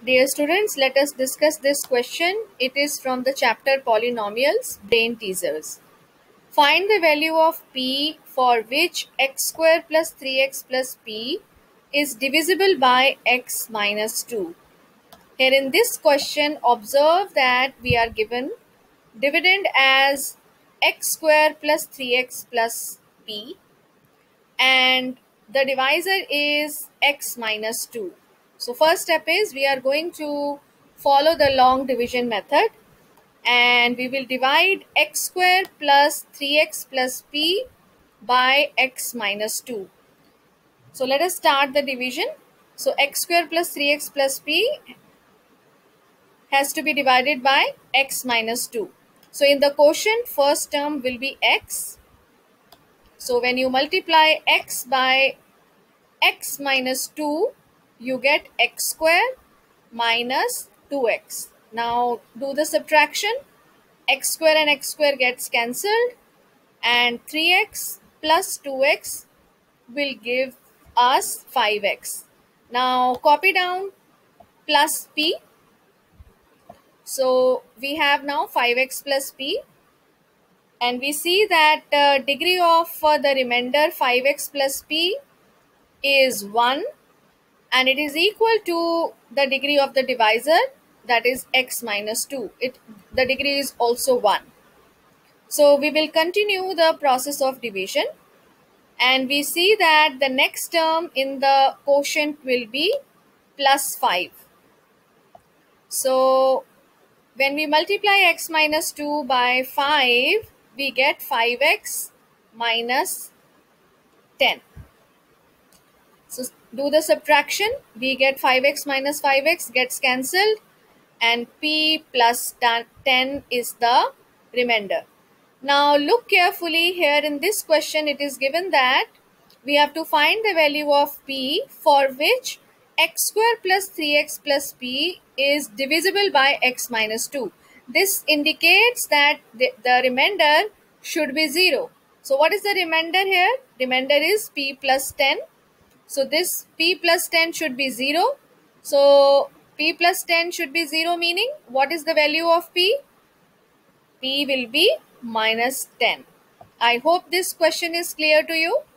Dear students, let us discuss this question. It is from the chapter Polynomials, Brain Teasers. Find the value of p for which x square plus 3x plus p is divisible by x minus 2. Here in this question, observe that we are given dividend as x square plus 3x plus p and the divisor is x minus 2. So first step is we are going to follow the long division method and we will divide x square plus 3x plus p by x minus 2. So let us start the division. So x square plus 3x plus p has to be divided by x minus 2. So in the quotient, first term will be x. So when you multiply x by x minus 2, you get x square minus 2x. Now do the subtraction. X square and x square gets cancelled and 3x plus 2x will give us 5x. Now copy down plus p. So we have now 5x plus p and we see that degree of the remainder 5x plus p is 1 and it is equal to the degree of the divisor, that is x minus 2. The degree is also 1. So we will continue the process of division and we see that the next term in the quotient will be plus 5. So when we multiply x minus 2 by 5, we get 5x minus 10. So do the subtraction. We get 5x minus 5x gets cancelled and p plus 10 is the remainder. Now look carefully here in this question. It is given that we have to find the value of p for which x square plus 3x plus p is divisible by x minus 2. This indicates that the remainder should be 0. So what is the remainder here? Remainder is p plus 10. So this p plus 10 should be 0. So p plus 10 should be 0, meaning what is the value of p? P will be minus 10. I hope this question is clear to you.